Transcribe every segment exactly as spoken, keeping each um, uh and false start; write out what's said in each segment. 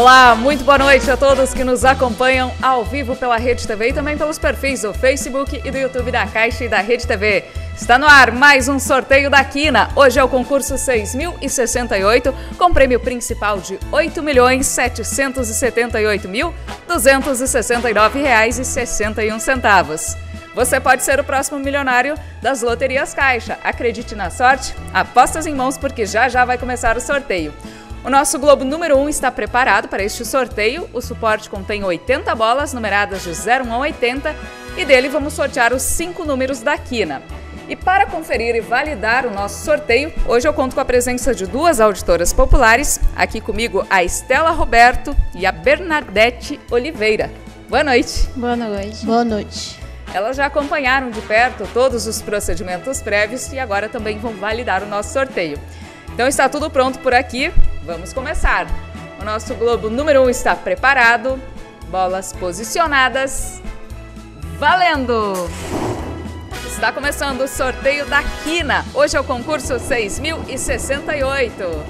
Olá, muito boa noite a todos que nos acompanham ao vivo pela Rede T V e também pelos perfis do Facebook e do YouTube da Caixa e da Rede T V. Está no ar mais um sorteio da Quina. Hoje é o concurso seis mil e sessenta e oito, com prêmio principal de oito milhões setecentos e setenta e oito mil duzentos e sessenta e nove reais e sessenta e um centavos. Você pode ser o próximo milionário das loterias Caixa. Acredite na sorte, apostas em mãos, porque já já vai começar o sorteio. O nosso Globo número um está preparado para este sorteio. O suporte contém oitenta bolas numeradas de zero a oitenta e dele vamos sortear os cinco números da Quina. E para conferir e validar o nosso sorteio, hoje eu conto com a presença de duas auditoras populares. Aqui comigo a Estela Roberto e a Bernadette Oliveira. Boa noite. Boa noite. Boa noite. Elas já acompanharam de perto todos os procedimentos prévios e agora também vão validar o nosso sorteio. Então está tudo pronto por aqui, vamos começar. O nosso Globo número um está preparado, bolas posicionadas, valendo! Está começando o sorteio da Quina. Hoje é o concurso seis mil e sessenta e oito.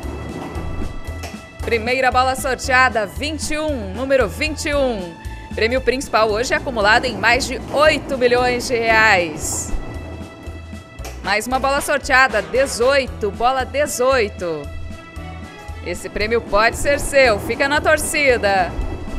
Primeira bola sorteada, vinte e um, número vinte e um. Prêmio principal hoje é acumulado em mais de oito milhões de reais. Mais uma bola sorteada, dezoito, bola dezoito. Esse prêmio pode ser seu, fica na torcida.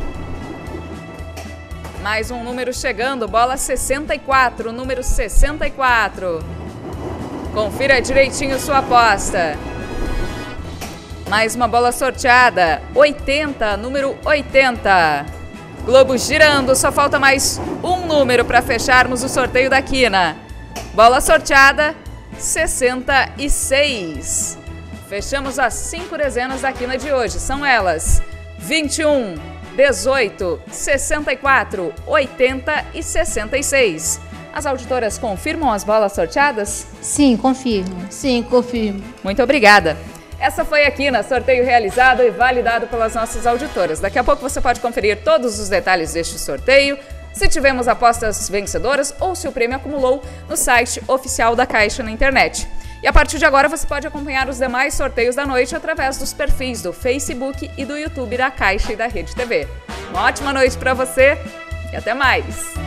Mais um número chegando, bola sessenta e quatro, número sessenta e quatro. Confira direitinho sua aposta. Mais uma bola sorteada, oitenta, número oitenta. Globo girando, só falta mais um número para fecharmos o sorteio da Quina. Bola sorteada, sessenta e seis. Fechamos as cinco dezenas da Quina de hoje. São elas: vinte e um, dezoito, sessenta e quatro, oitenta e sessenta e seis. As auditoras confirmam as bolas sorteadas? Sim, confirmo. Sim, confirmo. Muito obrigada. Essa foi a Quina, sorteio realizado e validado pelas nossas auditoras. Daqui a pouco você pode conferir todos os detalhes deste sorteio, se tivemos apostas vencedoras ou se o prêmio acumulou no site oficial da Caixa na internet. E a partir de agora você pode acompanhar os demais sorteios da noite através dos perfis do Facebook e do YouTube da Caixa e da Rede T V. Uma ótima noite para você e até mais!